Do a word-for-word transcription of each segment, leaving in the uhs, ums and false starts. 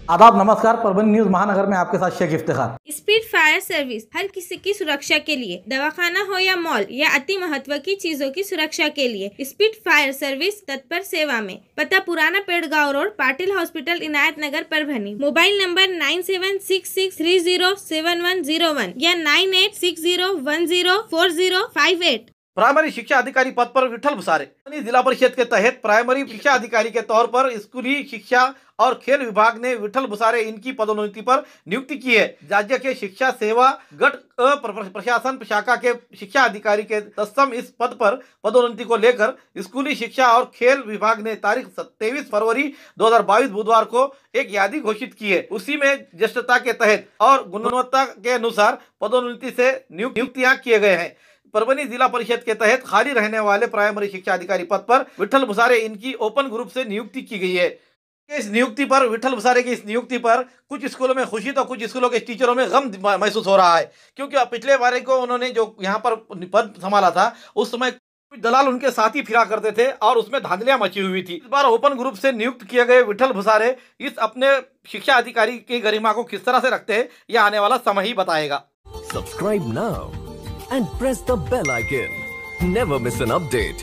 आदाब नमस्कार। परभनी न्यूज महानगर में आपके साथ Shaikh Iftikhar. Speed fire service हर किसी की सुरक्षा के लिए, दवाखाना हो या मॉल या अति महत्व की चीजों की सुरक्षा के लिए स्पीड फायर सर्विस तत्पर सेवा में। पता पुराना पेड़ गाँव road, Patil hospital, Inayat Nagar, Parbhani. Mobile number nine seven six six three zero seven one zero one या nine eight six zero one zero four zero five eight. Primary शिक्षा अधिकारी पद पर विठल भुसारे। जिला परिषद के तहत प्राइमरी शिक्षा अधिकारी के तौर पर स्कूली शिक्षा और खेल विभाग ने विठल भुसारे इनकी पदोन्नति पर नियुक्ति की है। राज्य के शिक्षा सेवा गट प्रशासन शाखा के शिक्षा अधिकारी के तत्सम इस पद पर पदोन्नति को लेकर स्कूली शिक्षा और खेल विभाग ने तारीख तेईस फरवरी दो हजार बाईस बुधवार को एक यादी घोषित की है। उसी में ज्येष्ठता के तहत और गुणवत्ता के अनुसार पदोन्नति से नियुक्तियां किए गए हैं। परभनी जिला परिषद के तहत खाली रहने वाले प्राइमरी शिक्षा अधिकारी पद पर विठल भुसारे इनकी ओपन ग्रुप से नियुक्ति की गई है। इस नियुक्ति पर विठल भुसारे की इस नियुक्ति पर कुछ स्कूलों में खुशी तो कुछ स्कूलों के टीचरों में गम महसूस हो रहा है, क्योंकि पिछले बार को उन्होंने जो यहाँ पर पद संभाला था उस समय कुछ दलाल उनके साथ ही फिरा करते थे और उसमें धांधलियां मची हुई थी। इस बार ओपन ग्रुप से नियुक्त किए गए विठल भुसारे इस अपने शिक्षा अधिकारी की गरिमा को किस तरह से रखते हैं यह आने वाला समय ही बताएगा। Subscribe now and press the bell icon. Never miss an update.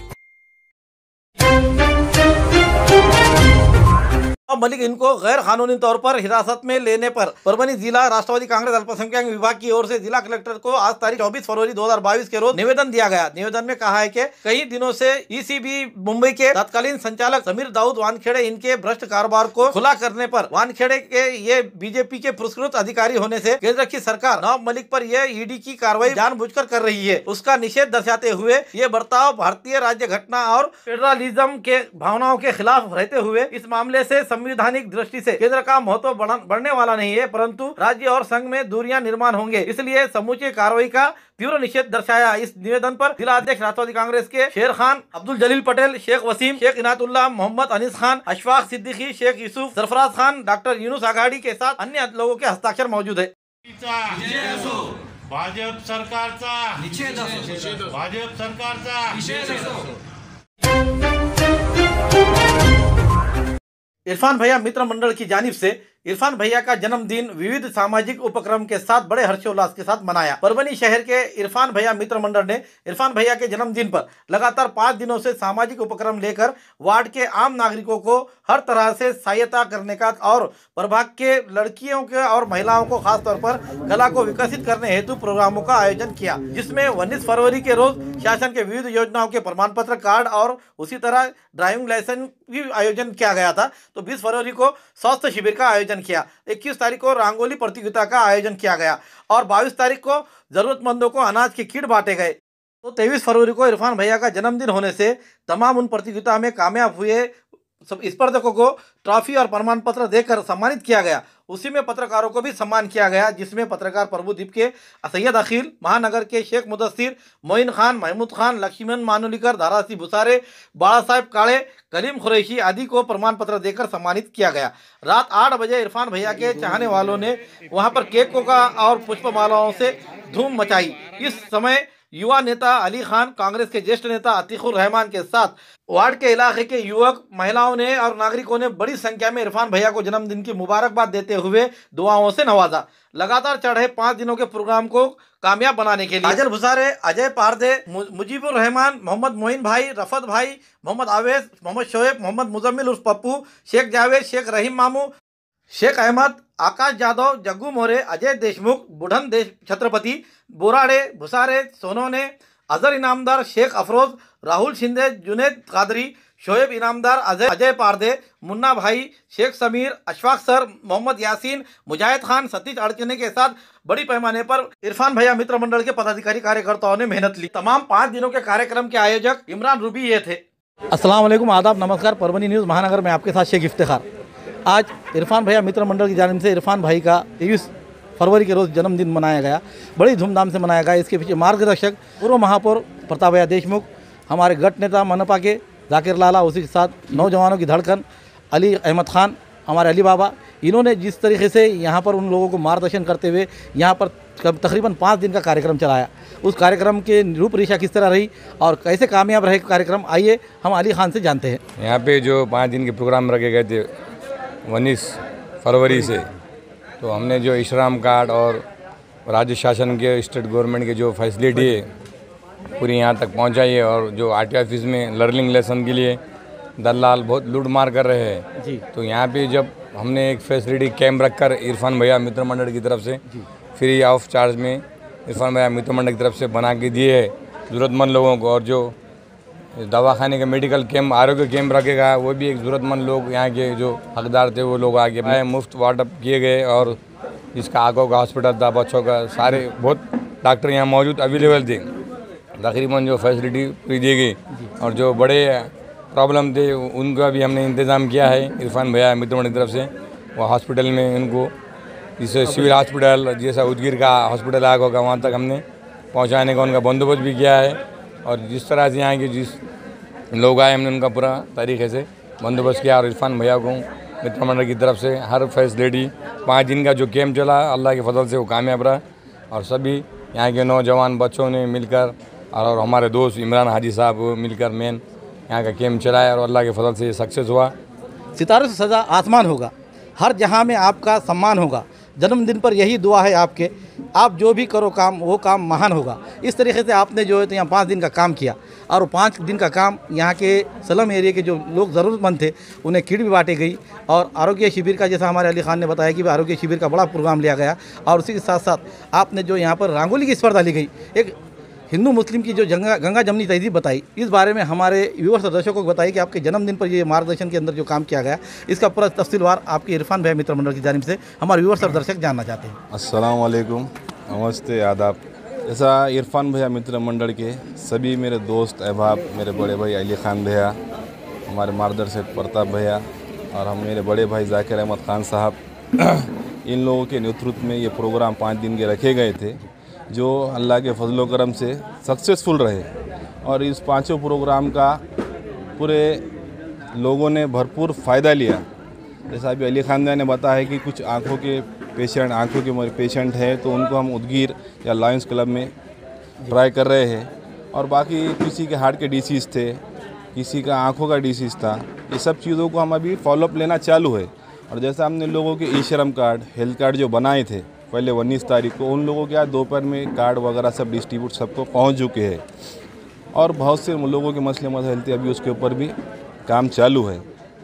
Malik इनको गैर कानूनी तौर पर हिरासत में लेने पर परभनी जिला राष्ट्रवादी कांग्रेस अल्पसंख्यक विभाग की ओर से जिला कलेक्टर को आज तारीख चौबीस फरवरी दो हजार बाईस के रोज निवेदन दिया गया। निवेदन में कहा है कि कई दिनों से ईसीबी मुंबई के तत्कालीन संचालक समीर दाऊद वानखेड़े इनके भ्रष्ट कारोबार को खुला करने पर वानखेड़े के ये बीजेपी के पुरस्कृत अधिकारी होने से केंद्र की सरकार नवाब मलिक पर यह ईडी की कार्रवाई जानबूझकर कर रही है। उसका निषेध दर्शाते हुए ये बर्ताव भारतीय राज्य घटना और फेडरलिज्म के भावनाओं के खिलाफ रहते हुए इस मामले से संवैधानिक दृष्टि से केंद्र का महत्व बढ़ने वाला नहीं है, परंतु राज्य और संघ में दूरियां निर्माण होंगे, इसलिए समूचे कार्रवाई का तीव्र निषेध दर्शाया। इस निवेदन पर जिला अध्यक्ष राष्ट्रवादी कांग्रेस के शेर खान, अब्दुल जलील पटेल, शेख वसीम, शेख इनातुल्लाह, मोहम्मद अनीस खान, अशफाक सिद्दीकी, शेख यूसुफ, सरफराज खान, डॉक्टर यूनुस आघाड़ी के साथ अन्य लोगों के हस्ताक्षर मौजूद है। भाजप सरकारचा भाजप सरकारचा इरफान भैया मित्र मंडल की जानिब से इरफान भैया का जन्मदिन विविध सामाजिक उपक्रम के साथ बड़े हर्षोल्लास के साथ मनाया। परभनी शहर के इरफान भैया मित्र मंडल ने इरफान भैया के जन्मदिन पर लगातार पाँच दिनों से सामाजिक उपक्रम लेकर वार्ड के आम नागरिकों को हर तरह से सहायता करने का और प्रभाग के लड़कियों के और महिलाओं को खास तौर पर कला को विकसित करने हेतु प्रोग्रामों का आयोजन किया, जिसमें उन्नीस फरवरी के रोज शासन के विविध योजनाओं के प्रमाण पत्र, कार्ड और उसी तरह ड्राइविंग लाइसेंस भी आयोजन किया गया था। तो बीस फरवरी को स्वास्थ्य शिविर का आयोजन किया, इक्कीस तारीख को रंगोली प्रतियोगिता का आयोजन किया गया और बाईस तारीख को जरूरतमंदों को अनाज के किट बांटे गए। तो तेईस फरवरी को इरफान भैया का जन्मदिन होने से तमाम उन प्रतियोगिता में कामयाब हुए सब स्पर्धकों को ट्रॉफी और प्रमाण पत्र देकर सम्मानित किया गया। उसी में पत्रकारों को भी सम्मान किया गया, जिसमें पत्रकार प्रभुदीप के सैयद अखिल, महानगर के शेख मुदस्सिर, मोइन खान, महमूद खान, लक्ष्मण मानुलीकर, धारासी भुसारे, बाला साहेब काले, कलीम खुरैशी आदि को प्रमाण पत्र देकर सम्मानित किया गया। रात आठ बजे इरफान भैया के चाहने वालों ने वहां पर केकों का और पुष्पमालाओं से धूम मचाई। इस समय युवा नेता अली खान, कांग्रेस के ज्येष्ठ नेता अतीकुर रहमान के साथ वार्ड के इलाके के युवक, महिलाओं ने और नागरिकों ने बड़ी संख्या में इरफान भैया को जन्मदिन की मुबारकबाद देते हुए दुआओं से नवाजा। लगातार चढ़े पाँच दिनों के प्रोग्राम को कामयाब बनाने के लिए काजल भुसारे, अजय पारदे, मुजीबुर रहमान, मोहम्मद मोइन भाई, रफत भाई, मोहम्मद आवेश, मोहम्मद शोएब, मोहम्मद मुजम्मिल उर्फ पप्पू, शेख जावेद, शेख रहीम मामू, शेख अहमद, आकाश जादव, जग्गू मोरे, अजय देशमुख, बुढ़न देश छत्रपति, बोराड़े, भुसारे, सोनोने, अजहर इनामदार, शेख अफरोज, राहुल शिंदे, जुनेद कादरी, शोएब इनामदार, अजय अजय पारदे, मुन्ना भाई, शेख समीर, अशफाक सर, मोहम्मद यासीन, मुजाहिद खान, सतीश अड़चने के साथ बड़ी पैमाने पर इरफान भैया मित्र मंडल के पदाधिकारी कार्यकर्ताओं ने मेहनत ली। तमाम पाँच दिनों के कार्यक्रम के आयोजक इमरान रूबी ये थे। अस्सलाम वालेकुम, आदाब, नमस्कार। परभनी न्यूज़ महानगर में आपके साथ शेख इफ्तिखार। आज इरफान भैया मित्र मंडल की जानिब से इरफान भाई का तेईस फरवरी के रोज़ जन्मदिन मनाया गया, बड़ी धूमधाम से मनाया गया। इसके पीछे मार्गदर्शक पूर्व महापौर प्रताप भैया देशमुख, हमारे गट नेता मनपा के जाकिर लाला, उसी के साथ नौजवानों की धड़कन अली अहमद खान, हमारे अली बाबा, इन्होंने जिस तरीके से यहाँ पर उन लोगों को मार्गदर्शन करते हुए यहाँ पर तकरीबन पाँच दिन का कार्यक्रम चलाया, उस कार्यक्रम के रूपरेखा किस तरह रही और कैसे कामयाब रहे कार्यक्रम, आइए हम अली खान से जानते हैं। यहाँ पे जो पाँच दिन के प्रोग्राम रखे गए थे उन्नीस फरवरी से। तो हमने जो श्रम कार्ड और राज्य शासन के स्टेट गवर्नमेंट के जो फैसिलिटी है पूरी यहाँ तक पहुँचाई है। और जो आर टी ऑफिस में लर्निंग लेसन के लिए दलाल बहुत लूट मार कर रहे हैं जी। तो यहाँ पे जब हमने एक फैसिलिटी कैंप रखकर इरफान भैया मित्र मंडल की तरफ से फ्री ऑफ चार्ज में इरफान भैया मित्र मंडल की तरफ से बना के दिए है ज़रूरतमंद लोगों को। और जो दवाखाने का मेडिकल कैंप आरोग्य कैंप रखेगा वो भी एक ज़रूरतमंद लोग यहाँ के जो हकदार थे वो लोग आगे आए, मुफ्त वाटअप किए गए। और इसका आंखों का हॉस्पिटल था, बच्चों का, सारे बहुत डॉक्टर यहाँ मौजूद अवेलेबल थे। तकरीबन जो फैसिलिटी पूरी दी गई और जो बड़े प्रॉब्लम थे उनका भी हमने इंतज़ाम किया है इरफान भैया मित्र मंडल की तरफ से। वो हॉस्पिटल में उनको जैसे सिविल हॉस्पिटल जैसा उदगीर का हॉस्पिटल आग होगा वहाँ तक हमने पहुँचाने का उनका बंदोबस्त भी किया है। और जिस तरह से यहाँ के जिस लोग आए हमने उनका पूरा तरीके से बंदोबस्त किया। और इरफान भैया को मित्र मंडल की तरफ से हर फैसिलिटी पाँच दिन का जो कैंप चला अल्लाह के फजल से वो कामयाब रहा। और सभी यहाँ के नौजवान बच्चों ने मिलकर और हमारे दोस्त इमरान हाजी साहब मिलकर मेन यहाँ का कैंप चलाया और अल्लाह के फजल से सक्सेस हुआ। सितारों से सजा आसमान होगा, हर जहाँ में आपका सम्मान होगा। जन्मदिन पर यही दुआ है आपके, आप जो भी करो काम वो काम महान होगा। इस तरीके से आपने जो है तो यहाँ पाँच दिन का काम किया और पाँच दिन का काम यहाँ के सलम एरिया के जो लोग ज़रूरतमंद थे उन्हें किट भी बांटे गई। और आरोग्य शिविर का जैसा हमारे अली खान ने बताया कि आरोग्य शिविर का बड़ा प्रोग्राम लिया गया। और उसी के साथ साथ आपने जो यहाँ पर रंगोली की स्पर्धा ली गई, एक हिंदू मुस्लिम की जो गंगा गंगा जमनी तहजीब बताई, इस बारे में हमारे व्यूअर्स और दर्शकों को बताई कि आपके जन्मदिन पर ये मार्गदर्शन के अंदर जो काम किया गया इसका पूरा तफसीलवार आपके इरफान भैया मित्र मंडल की जानिब से हमारे व्यूअर्स और दर्शक जानना चाहते हैं। अस्सलाम वालेकुम, नमस्ते, आदाब। ऐसा इरफान भैया मित्र मंडल के सभी मेरे दोस्त अहबाब, मेरे बड़े भाई अली खान भैया, हमारे मार्गदर्शक प्रताप भैया और हम मेरे बड़े भाई जाकिर अहमद खान साहब, इन लोगों के नेतृत्व में ये प्रोग्राम पाँच दिन के रखे गए थे जो अल्लाह के फजलो करम से सक्सेसफुल रहे। और इस पांचों प्रोग्राम का पूरे लोगों ने भरपूर फ़ायदा लिया। जैसा अभी अली खान ने बताया कि कुछ आँखों के पेशेंट आँखों के पेशेंट हैं तो उनको हम उदगीर या लायंस क्लब में ट्राई कर रहे हैं। और बाकी किसी के हार्ट के डिसीज़ थे, किसी का आँखों का डिसीज़ था, ये सब चीज़ों को हम अभी फॉलोअप लेना चालू है। और जैसा हमने लोगों के ई श्रम कार्ड, हेल्थ कार्ड जो बनाए थे पहले उन्नीस तारीख को, उन लोगों के आज दोपहर में कार्ड वगैरह सब डिस्ट्रीब्यूट सबको पहुंच चुके हैं। और बहुत से लोगों के मसले मसाइल थे, अभी उसके ऊपर भी काम चालू है।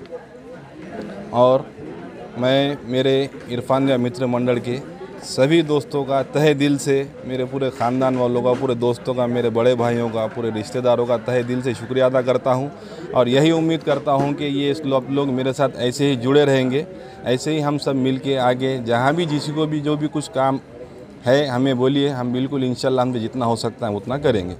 और मैं मेरे इरफान भैया मित्र मंडल के सभी दोस्तों का तहे दिल से, मेरे पूरे ख़ानदान वालों का, पूरे दोस्तों का, मेरे बड़े भाइयों का, पूरे रिश्तेदारों का तहे दिल से शुक्रिया अदा करता हूं। और यही उम्मीद करता हूं कि ये आप लोग मेरे साथ ऐसे ही जुड़े रहेंगे, ऐसे ही हम सब मिल के आगे जहां भी जिसी को भी जो भी कुछ काम है हमें बोलिए, हम बिल्कुल इंशाल्लाह हमसे जितना हो सकता है उतना करेंगे।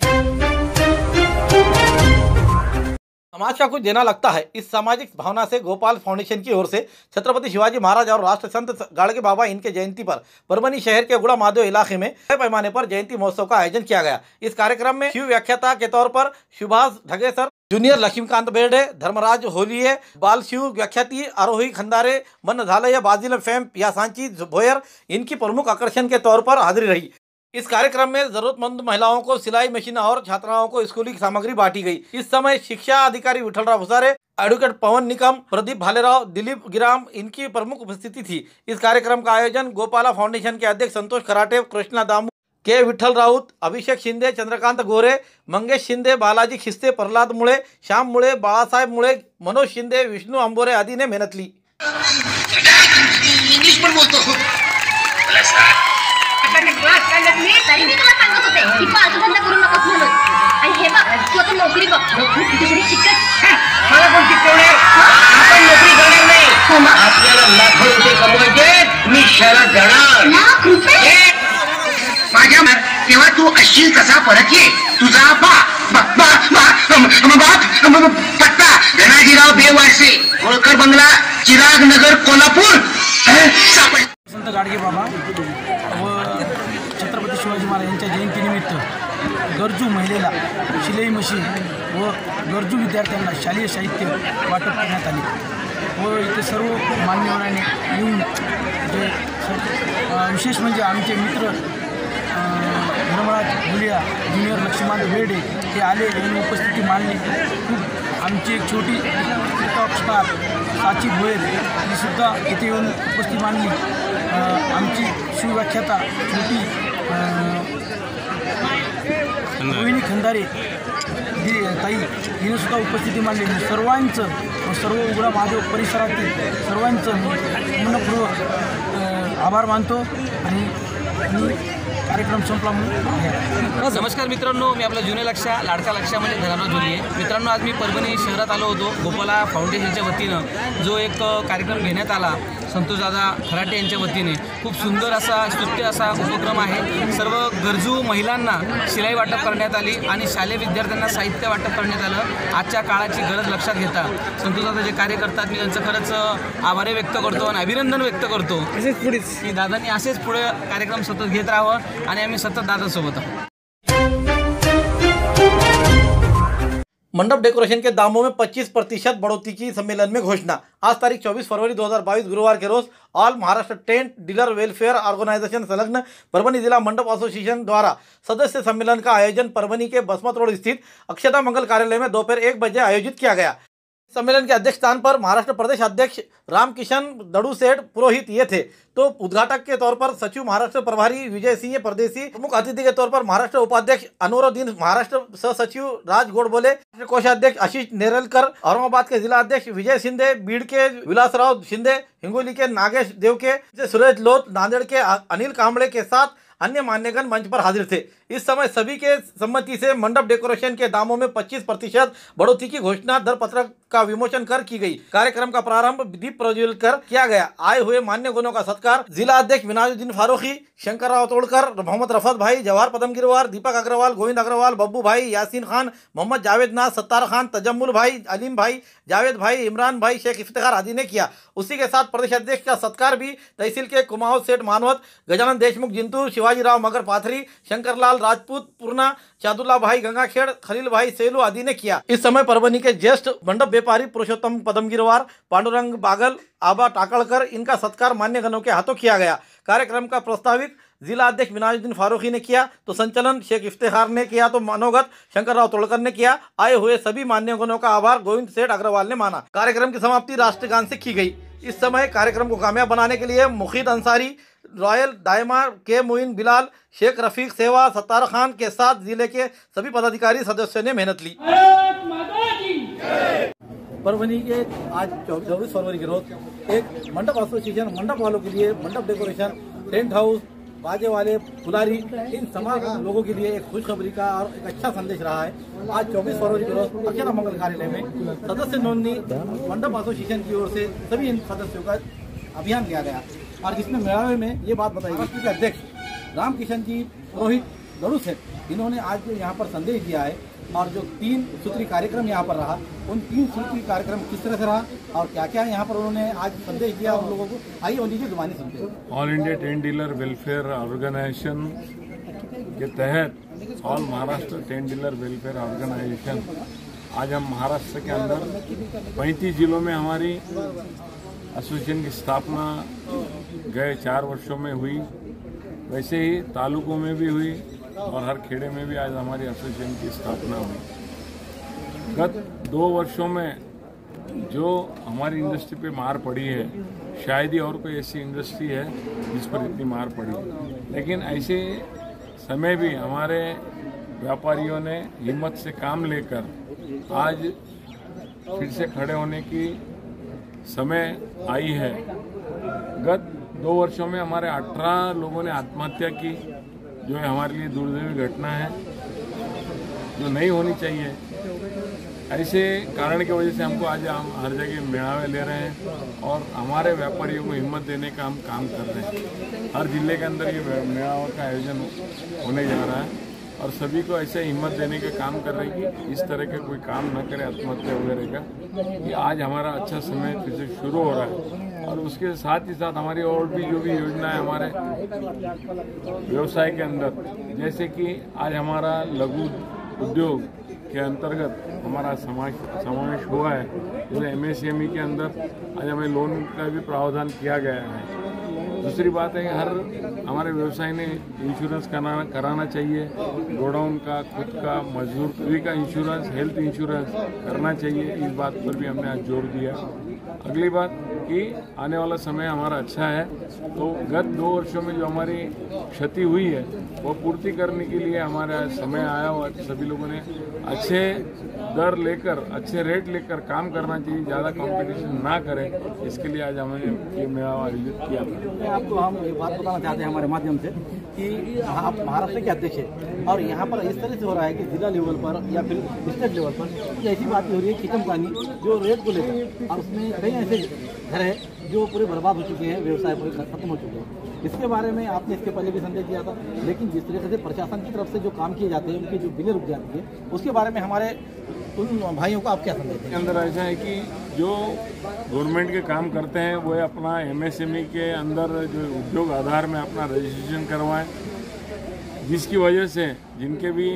समाज का कुछ देना लगता है, इस सामाजिक भावना से गोपाल फाउंडेशन की ओर से छत्रपति शिवाजी महाराज और राष्ट्र संत गाड़गे बाबा इनके जयंती पर परभनी शहर के गुड़ा माधव इलाके में बड़े पैमाने पर जयंती महोत्सव का आयोजन किया गया। इस कार्यक्रम में शिव व्याख्याता के तौर पर सुभाष ढगेसर, जूनियर लक्ष्मीकांत बेर्डे, धर्मराज होलिये, बाल शिव व्याख्याती आरोही खंदारे, मन झालय, बाजिल फेम या सांची भोयर इनकी प्रमुख आकर्षण के तौर पर हाजिरी रही। इस कार्यक्रम में जरूरतमंद महिलाओं को सिलाई मशीन और छात्राओं को स्कूली सामग्री बांटी गई। इस समय शिक्षा अधिकारी विठलराव हुसारे, एडवोकेट पवन निकम, प्रदीप भालेराव, दिलीप गिराम इनकी प्रमुख उपस्थिति थी। इस कार्यक्रम का आयोजन गोपाला फाउंडेशन के अध्यक्ष संतोष खराटे, कृष्णा दामू, के विठ्ठल राऊत, अभिषेक शिंदे, चंद्रकांत गोरे, मंगेश शिंदे, बालाजी खिस्ते, प्रल्हाद मुळे, श्याम मुळे, बाळासाहेब मुळे, मनोज शिंदे, विष्णू अंबोरे आदि ने मेहनत ली। इंग्लिश पण बोलतो क्लास काढत मी तरी मी तुला सांगत होते की पाचबंद करू नकोस म्हणून। आणि हे बघ तू आता नोकरी बघ, नोकरी तुझी शिकत मला कोण शिकवणार? आपण नोकरी करणार नाही, आपल्याला लाखो रुपये कमवायचे, मी शहरात जाणार। लाख रुपये माझ्या तेव्हा तू असशील तसा परत ये। तुझा बा बाप पत्ता धनाजीराव बेवारसे, होळकर बंगला, चिराग नगर, कोल्हापूर। संत गाडगे बाबा व छत्रपती शिवाजी महाराज यांच्या जयंतीनिमित्त गरजू महिलेला शिलाई मशीन व गरजू विद्यार्थ्यांना शालेय साहित्य वाटप करण्यात आले व इथे सर्व मान्यवरांनी येऊन जे विशेष म्हणजे आमचे मित्र धर्मराज हुलिया, ज्युनियर लक्ष्मीकांत बेर्डे हे आले, यांनी उपस्थिती मांडली। खूप आमची एक छोटी टिकटॉक स्टार साची भोयर ही सुद्धा इथे येऊन उपस्थिती मांडली. आमची शिवव्याख्याता छोटी रोहिणी खंदारे दि ताई हिने सुद्धा उपस्थिती मांडली. सर्वांचं सर्व उघडा महादेव परिसरातील सर्वांचं मी मनपूर्वक आभार मानतो आणि कार्यक्रम संपला म्हणून. नमस्कार मित्रांनो, मी आपला जुने लक्षा लाडका लक्षा म्हणजे धराला जोडली आहे. मित्रांनो, आज मी परभणी शहरात आलो होतो. गोपाला फाउंडेशनच्या वतीनं जो एक कार्यक्रम घेण्यात आला संतोषदादा खराटे यांच्या वतीने, खूप सुंदर असा स्तुत्य असा उपक्रम आहे. सर्व गरजू महिलांना शिलाई वाटप करण्यात आली आणि शालेय विद्यार्थ्यांना साहित्य वाटप करण्यात आलं. आजच्या काळाची गरज लक्षात घेता संतोषदादा जे कार्य करतात, मी त्यांचं खरंच आभार व्यक्त करतो आणि अभिनंदन व्यक्त करतो. असेच पुढेच की दादांनी असेच पुढे कार्यक्रम सतत घेत राहावं आणि आम्ही सतत दादासोबत आहोत. मंडप डेकोरेशन के दामों में पच्चीस प्रतिशत बढ़ोतरी की सम्मेलन में घोषणा. आज तारीख चौबीस फरवरी दो हज़ार बाईस गुरुवार के रोज all Maharashtra tent dealer welfare organisation संलग्न परभनी जिला मंडप एसोसिएशन द्वारा सदस्य सम्मेलन का आयोजन परभनी के बसमत रोड स्थित अक्षता मंगल कार्यालय में दोपहर एक बजे आयोजित किया गया. सम्मेलन के अध्यक्ष स्थान पर महाराष्ट्र प्रदेश अध्यक्ष रामकिशन दड़ूसेठ पुरोहित ये थे, तो उद्घाटक के तौर पर सचिव महाराष्ट्र प्रभारी विजय सिंह परदेसी, प्रमुख अतिथि के तौर पर महाराष्ट्र उपाध्यक्ष अनुरुद्दीन, महाराष्ट्र सह सचिव राज गोडबोले, कोषाध्यक्ष आशीष नेरलकर, औरंगाबाद के जिला अध्यक्ष विजय शिंदे, बीड़ के विलासराव शिंदे, हिंगोली के नागेश देवके, सुरेश लोथ, नांदेड़ के अनिल कांबळे के साथ अन्य मान्यगण मंच पर हाजिर थे. इस समय सभी के सम्मति से मंडप डेकोरेशन के दामों में पच्चीस प्रतिशत बढ़ोतरी की घोषणा दर पत्रक का विमोचन कर की गई. कार्यक्रम का प्रारंभ दीप प्रज्वलित कर किया गया. आए हुए मान्य गुणों का सत्कार जिला अध्यक्ष विनाजुद्दीन फारूकी, शंकरराव तोड़कर, मोहम्मद रफत भाई, जवाहर पदम गिरवार, दीपक अग्रवाल, गोविंद अग्रवाल, बब्बू भाई, यासीन खान, मोहम्मद जावेद नाज, सत्तार खान, तजम्मुल भाई, अलीम भाई, जावेद भाई, इमरान भाई, शेख इफ्तिखार आदि ने किया. उसी के साथ प्रदेश अध्यक्ष का सत्कार भी तहसील के कुमाऊं सेठ मानवत, गजानन देशमुख जिंतूर, शिवाजीराव मगर पाथरी, शंकरलाल राजपूत पूर्णा, चादुल्ला भाई गंगाखेड़, खलील भाई सेलू आदि ने किया. इस समय परभनी के ज्येष्ठ मंडप व्यापारी पुरुषोत्तम पदमगिरवार, पांडुरंग बागल, आबा टाकड़कर, इनका सत्कार मान्यगणों के हाथों किया गया. कार्यक्रम का प्रस्तावित जिला अध्यक्ष विनाजुद्दीन फारूकी ने किया, तो संचालन शेख इफ्तिखार ने किया, तो मनोगत शंकरराव तोड़कर ने किया. आए हुए सभी मान्यगणों का आभार गोविंद सेठ अग्रवाल ने माना. कार्यक्रम की समाप्ति राष्ट्रगान से की गई. इस समय कार्यक्रम को कामयाब बनाने के लिए मुखीद अंसारी, रॉयल दायमा के मुइन बिलाल, शेख रफीक सेवा, सत्तार खान के साथ जिले के सभी पदाधिकारी सदस्यों ने मेहनत ली. परभनी के आज चौबीस फरवरी के रोज एक मंडप एसोसिएशन मंडप वालों के लिए मंडप डेकोरेशन, टेंट हाउस, बाजे वाले, फुलारी, इन तमाम लोगों के लिए एक खुशखबरी का और एक अच्छा संदेश रहा है. आज चौबीस फरवरी के रोज अक्षता मंगल कार्यालय में सदस्य नोंदणी मंडप एसोसिएशन की ओर से सभी इन सदस्यों का अभियान किया गया और जिसमें मेळावे में ये बात बताई गई कि अध्यक्ष रामकिशन जी पुरोहित दड़ूसेठ, इन्होंने आज जो यहाँ पर संदेश दिया है और जो तीन सूत्री कार्यक्रम यहाँ पर रहा, उन तीन सूत्री कार्यक्रम किस तरह से रहा और क्या क्या यहाँ पर उन्होंने आज संदेश दिया उन लोगों को, आइए उन्हीं की जुबानी सुनते हैं. All India tent dealer welfare organisation के तहत all Maharashtra tent dealer welfare organisation, आज हम महाराष्ट्र के अंदर पैंतीस जिलों में हमारी एसोसिएशन की स्थापना गए चार वर्षों में हुई. वैसे ही तालुकों में भी हुई और हर खेड़े में भी आज हमारी एसोसिएशन की स्थापना हुई. गत दो वर्षों में जो हमारी इंडस्ट्री पे मार पड़ी है, शायद ही और कोई ऐसी इंडस्ट्री है जिस पर इतनी मार पड़ी. लेकिन ऐसे समय भी हमारे व्यापारियों ने हिम्मत से काम लेकर आज फिर से खड़े होने की समय आई है. गत दो वर्षों में हमारे अठारह लोगों ने आत्महत्या की, जो है हमारे लिए दुर्दैवी घटना है, जो नहीं होनी चाहिए. ऐसे कारण की वजह से हमको आज हम हर जगह मेळावे ले रहे हैं और हमारे व्यापारियों को हिम्मत देने का हम काम कर रहे हैं. हर जिले के अंदर ये मेळावा का आयोजन होने जा रहा है और सभी को ऐसे हिम्मत देने का काम कर रहे हैं कि इस तरह का कोई काम न करे आत्महत्या वगैरह का. कि आज हमारा अच्छा समय फिर से शुरू हो रहा है और उसके साथ ही साथ हमारी और भी जो भी योजना है हमारे व्यवसाय के अंदर, जैसे कि आज हमारा लघु उद्योग के अंतर्गत हमारा समावेश हुआ है. जैसे एमएसएमई के अंदर आज हमें लोन का भी प्रावधान किया गया है. दूसरी बात है कि हर हमारे व्यवसाय ने इंश्योरेंस कराना कराना चाहिए, गोडाउन का, खुद का, मजदूर सभी का इंश्योरेंस, हेल्थ इंश्योरेंस करना चाहिए। इस बात पर भी हमने आज जोर दिया। अगली बात कि आने वाला समय हमारा अच्छा है, तो गत दो वर्षों में जो हमारी क्षति हुई है वो पूर्ति करने के लिए हमारा समय आया हुआ। सभी लोगों ने अच्छे दर लेकर, अच्छे रेट लेकर काम करना चाहिए, ज़्यादा कंपटीशन ना करें, इसके लिए आज हमने ये मेला आयोजित किया था। आपको हम ये बात बताना चाहते हैं हमारे माध्यम से कि आप महाराष्ट्र के अध्यक्ष हैं और यहाँ पर इस तरह से हो रहा है कि जिला लेवल पर या फिर स्टेट लेवल पर ऐसी बात हो रही है चिकन पानी जो रेट को लेकर, और उसमें कई ऐसे घर है जो पूरे बर्बाद हो चुके हैं, व्यवसाय पूरे खत्म हो चुके हैं। इसके बारे में आपने इसके पहले भी संदेश दिया था, लेकिन जिस तरीके से प्रशासन की तरफ से जो काम किए जाते हैं, उनकी जो बिलें रुक जाती है, उसके बारे में हमारे उन भाइयों को आप क्या संदेश दें? अंदर ऐसा है कि जो गवर्नमेंट के काम करते हैं वो अपना एमएसएमई के अंदर जो उद्योग आधार में अपना रजिस्ट्रेशन करवाएं, जिसकी वजह से जिनके भी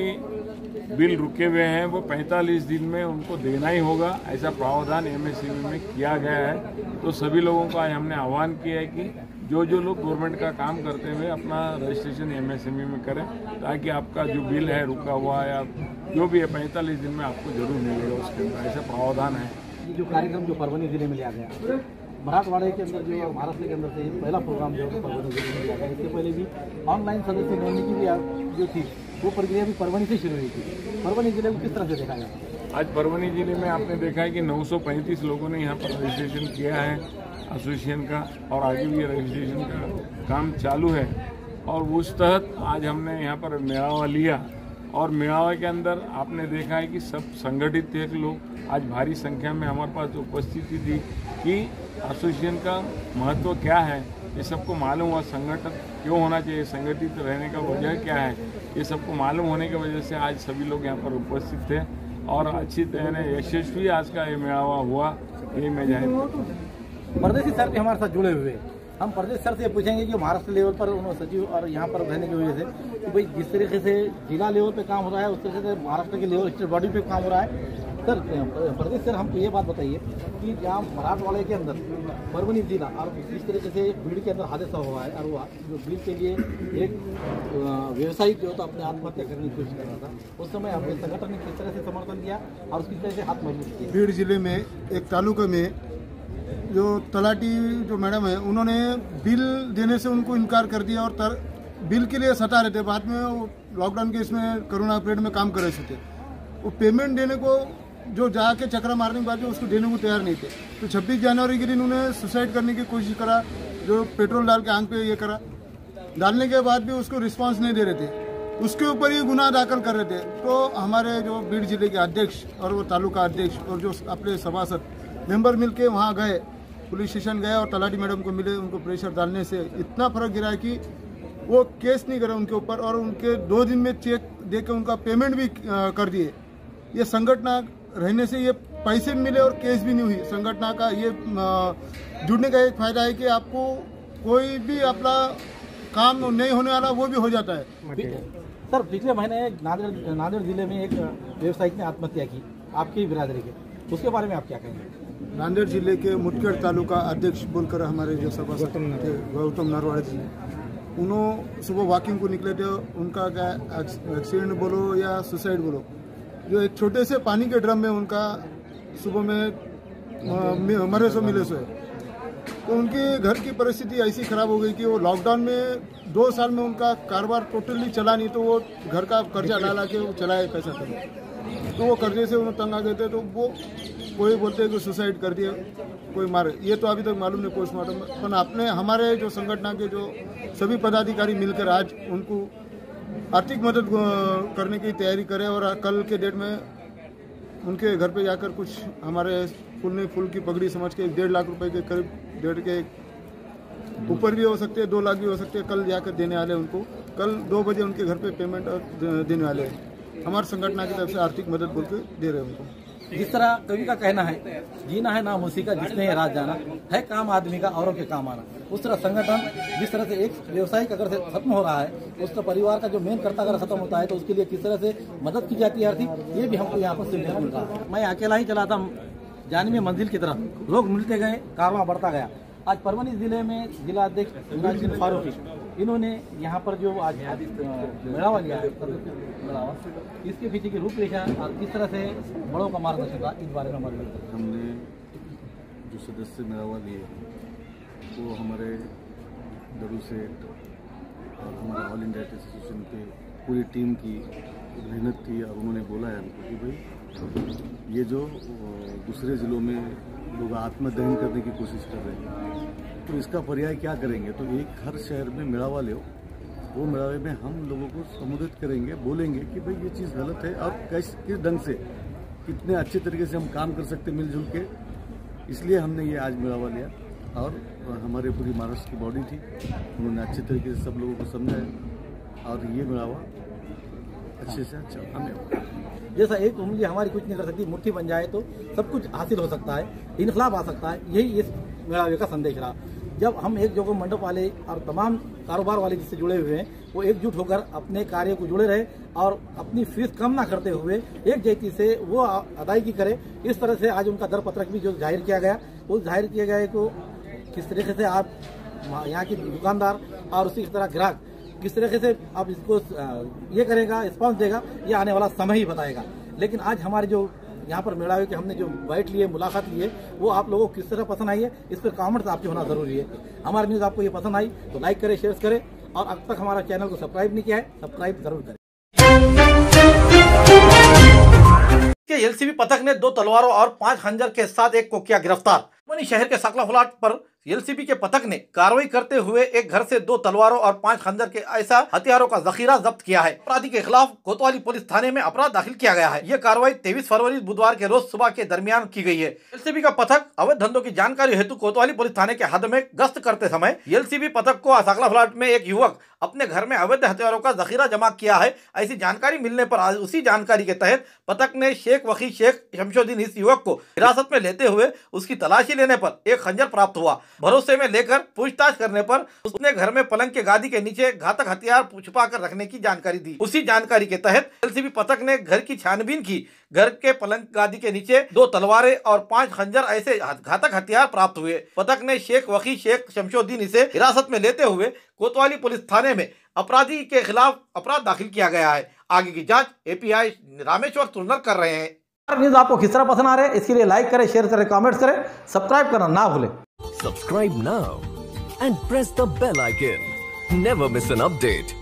बिल रुके हुए हैं वो पैंतालीस दिन में उनको देना ही होगा। ऐसा प्रावधान एमएसएमई में किया गया है। तो सभी लोगों का हमने आह्वान किया है कि जो जो लोग गवर्नमेंट का काम करते हुए अपना रजिस्ट्रेशन एमएसएमई में करें, ताकि आपका जो बिल है रुका हुआ या जो भी है पैंतालीस दिन में आपको जरूर मिलेगा। उसके अंदर ऐसा प्रावधान है। जो कार्यक्रम जो परभनी जिले में लिया गया, मराठवाड़े के अंदर जो महाराष्ट्र के अंदर से पहला प्रोग्राम जो है परभनी जिले में लिया गया, इससे पहले भी ऑनलाइन सदस्य नोंदणी की भी जो थी वो प्रक्रिया भी परभनी से शुरू हुई थी। परभनी जिले को किस तरह से देखा गया? आज परभनी जिले में आपने देखा है कि नौ सौ पैंतीस लोगों ने यहाँ पर रजिस्ट्रेशन किया है एसोसिएशन का, और आगे भी रजिस्ट्रेशन का काम चालू है। और उस तहत आज हमने यहाँ पर मेलावा लिया, और मेलावा के अंदर आपने देखा है कि सब संगठित थे लोग। आज भारी संख्या में हमारे पास उपस्थिति थी कि एसोसिएशन का महत्व क्या है, ये सबको मालूम हुआ। संगठन क्यों होना चाहिए, संगठित रहने का वजह क्या है, ये सबको मालूम होने की वजह से आज सभी लोग यहाँ पर उपस्थित थे, और अच्छी तरह यशस्वी आज का ये मेलावा हुआ, ये मैं जाहिर। परदेशी सर भी हमारे साथ जुड़े हुए हैं। हम प्रदेश सर से पूछेंगे कि महाराष्ट्र लेवल पर उन्होंने सचिव और यहाँ पर रहने की वजह से कि भाई जिस तरीके से जिला लेवल पे काम हो रहा है, उस तरीके से महाराष्ट्र के लेवल स्टेट बॉडी पे काम हो रहा है। सर प्रदेश सर हमको ये बात बताइए कि जहाँ मराठवाड़े के अंदर परभनी जिला और जिस तरीके से भीड़ के अंदर हादसा हुआ है, और वो जो भीड़ के लिए एक व्यवसायी जो तो अपने आत्महत्या करने की कोशिश कर रहा था, उस समय अपने संगठन ने किस तरह से समर्थन किया और उसकी तरह से हाथ मजबूत किया? भीड़ जिले में एक तालुका में जो तलाटी जो मैडम है, उन्होंने बिल देने से उनको इनकार कर दिया और तर, बिल के लिए सता रहे थे। बाद में वो लॉकडाउन के इसमें कोरोना पीरियड में काम कर रहे थे, वो पेमेंट देने को जो जाके चक्रा मारने के बाद उसको देने को तैयार नहीं थे। तो छब्बीस जनवरी के दिन उन्हें सुसाइड करने की कोशिश करा, जो पेट्रोल डाल के आंख पे ये करा, डालने के बाद भी उसको रिस्पांस नहीं दे रहे थे, उसके ऊपर ये गुनाह दाखिल कर रहे थे। तो हमारे जो बीड़ जिले के अध्यक्ष और वो तालुका अध्यक्ष और जो अपने सभासद मेंबर मिलके वहाँ गए, पुलिस स्टेशन गए और तलाटी मैडम को मिले। उनको प्रेशर डालने से इतना फर्क गिरा कि वो केस नहीं करे उनके ऊपर, और उनके दो दिन में चेक देके उनका पेमेंट भी कर दिए। ये संगठन रहने से ये पैसे भी मिले और केस भी नहीं हुई। संगठन का ये जुड़ने का एक फायदा है कि आपको कोई भी अपना काम नहीं होने वाला वो भी हो जाता है। सर पिछले महीने नांदेड़ नांदेड़ जिले में एक व्यवसायिक ने आत्महत्या की आपकी बिरादरी के, उसके बारे में आप क्या कहेंगे? नांदेड़ जिले के मुठखेड़ तालुका अध्यक्ष बोलकर हमारे जो सभासद थे गौतम नरवाड़े जी, उन्होंने सुबह वॉकिंग को निकले थे। उनका क्या एक्सीडेंट बोलो या सुसाइड बोलो, जो एक छोटे से पानी के ड्रम में उनका सुबह में मरे सो मिले सो है। तो उनके घर की परिस्थिति ऐसी खराब हो गई कि वो लॉकडाउन में दो साल में उनका कारोबार टोटली चला नहीं, तो वो घर का कर्जा डाला के वो चलाए कैसा करे, तो वो कर्जे से उन्हें तंग आ गए थे। तो वो कोई बोलते हैं कि सुसाइड कर दिया, कोई मारे, ये तो अभी तक मालूम नहीं पोस्टमार्टम में। पर अपने हमारे जो संगठन के जो सभी पदाधिकारी मिलकर आज उनको आर्थिक मदद करने की तैयारी करें, और कल के डेट में उनके घर पे जाकर कुछ हमारे फुल नहीं फुल की पगड़ी समझ के डेढ़ लाख रुपए के करीब, डेढ़ के ऊपर भी हो सकते हैं, दो लाख भी हो सकते हैं, कल जाकर देने वाले उनको। कल दो बजे उनके घर पे पेमेंट देने वाले हैं। हमारे संगठन की तरफ से आर्थिक मदद बोल के दे रहे हैं उनको। जिस तरह कवि का कहना है, जीना है नाम उसी का जिसने ये रात जाना है, काम आदमी का औरों के काम आना, उस तरह संगठन जिस तरह से एक व्यवसायिक अगर से खत्म हो रहा है, उस तरह परिवार का जो मेन कर्ता अगर खत्म होता है तो उसके लिए किस तरह से मदद की जाती है आर्थिक, ये भी हमको यहाँ पर सुनने को मिल रहा है। मैं अकेला ही चला था जाने में मंजिल की तरफ, लोग मिलते गए, कारवां बढ़ता गया। आज परभनी जिले में जिला अध्यक्ष मुराद फारूकी इन्होंने यहाँ पर जो आज मेड़ावा लिया है मेड़ावा, इसके पीछे की रूपरेखा और किस तरह से बड़ों का मार्गदर्शन था, इस बारे में हमारे हमने जो सदस्य मेड़ावा लिए वो हमारे दरू सेठ और हमारा ऑल इंडिया एसोसिएशन के पूरी टीम की मेहनत थी और उन्होंने बोला है हमको कि भाई ये जो दूसरे ज़िलों में लोग आत्मदहन करने की कोशिश कर रहे हैं तो इसका पर्याय क्या करेंगे। तो एक हर शहर में मेड़ावा ले, वो मेड़ावे में हम लोगों को संबोधित करेंगे, बोलेंगे कि भाई ये चीज़ गलत है और किस किस ढंग से कितने अच्छे तरीके से हम काम कर सकते मिलजुल के। इसलिए हमने ये आज मेड़ावा लिया और हमारे पूरी महाराष्ट्र की बॉडी थी, उन्होंने अच्छे तरीके से सब लोगों को समझाया और ये मेड़ावा अच्छे से अच्छा हमें जैसा एक उंगली हमारी कुछ नहीं कर सकती, मुट्ठी बन जाए तो सब कुछ हासिल हो सकता है, इनकलाब आ सकता है। यही इस मेड़ावे का संदेश रहा। जब हम एक जोगो मंडप वाले और तमाम कारोबार वाले जिससे जुड़े हुए हैं वो एकजुट होकर अपने कार्य को जुड़े रहे और अपनी फीस कम ना करते हुए एक जैती से वो अदायगी करे, इस तरह से आज उनका दर पत्रक भी जो जाहिर किया गया, उस जाहिर किए गए को किस तरीके से आप यहाँ की दुकानदार और उसी तरह ग्राहक किस तरीके से आप इसको ये करेगा, रिस्पॉन्स देगा, ये आने वाला समय ही बताएगा। लेकिन आज हमारे जो यहाँ पर मेड़ावे के हमने जो बाइट लिए, मुलाकात लिए, वो आप लोगों को किस तरह पसंद आई है, इस पर कमेंट्स आपके होना जरूरी है। हमारी न्यूज़ आपको ये पसंद आई तो लाइक करें, शेयर करें और अब तक हमारा चैनल को सब्सक्राइब नहीं किया है, सब्सक्राइब जरूर करें। एलसीबी पथक ने दो तलवारों और पांच खंजर के साथ एक को किया गिरफ्तार। मनी शहर के सकला फ्लाट पर एलसीबी के पथक ने कार्रवाई करते हुए एक घर से दो तलवारों और पांच खंजर के ऐसा हथियारों का जखीरा जब्त किया है। अपराधी के खिलाफ कोतवाली पुलिस थाने में अपराध दाखिल किया गया है। यह कार्रवाई तेईस फरवरी बुधवार के रोज सुबह के दरमियान की गई है। एलसीबी का पथक अवैध धंधों की जानकारी हेतु कोतवाली पुलिस थाने के हद में गश्त करते समय एलसीबी पथक को सकला फ्लाट में एक युवक अपने घर में अवैध हथियारों का जखीरा जमा किया है। ऐसी जानकारी मिलने पर आज उसी जानकारी के तहत पथक ने शेख वकी शेख शमशुद्दीन इस युवक को हिरासत में लेते हुए उसकी तलाशी लेने पर एक खंजर प्राप्त हुआ। भरोसे में लेकर पूछताछ करने पर उसने घर में पलंग के गादी के नीचे घातक हथियार छुपा कर रखने की जानकारी दी। उसी जानकारी के तहत एलसीबी पथक ने घर की छानबीन की। घर के पलंग गादी के नीचे दो तलवारें और पांच खंजर ऐसे घातक हथियार प्राप्त हुए। पथक ने शेख वकी शेख शमशुद्दीन इसे हिरासत में लेते हुए कोतवाली पुलिस थाने में अपराधी के खिलाफ अपराध दाखिल किया गया है। आगे की जांच एपीआई रामेश्वर तुलनर कर रहे हैं। न्यूज़ आपको किस तरह पसंद आ रहे हैं इसके लिए लाइक करें, शेयर करें, कमेंट्स करें, सब्सक्राइब करना ना भूलें। Subscribe now and press the bell icon. Never miss an update.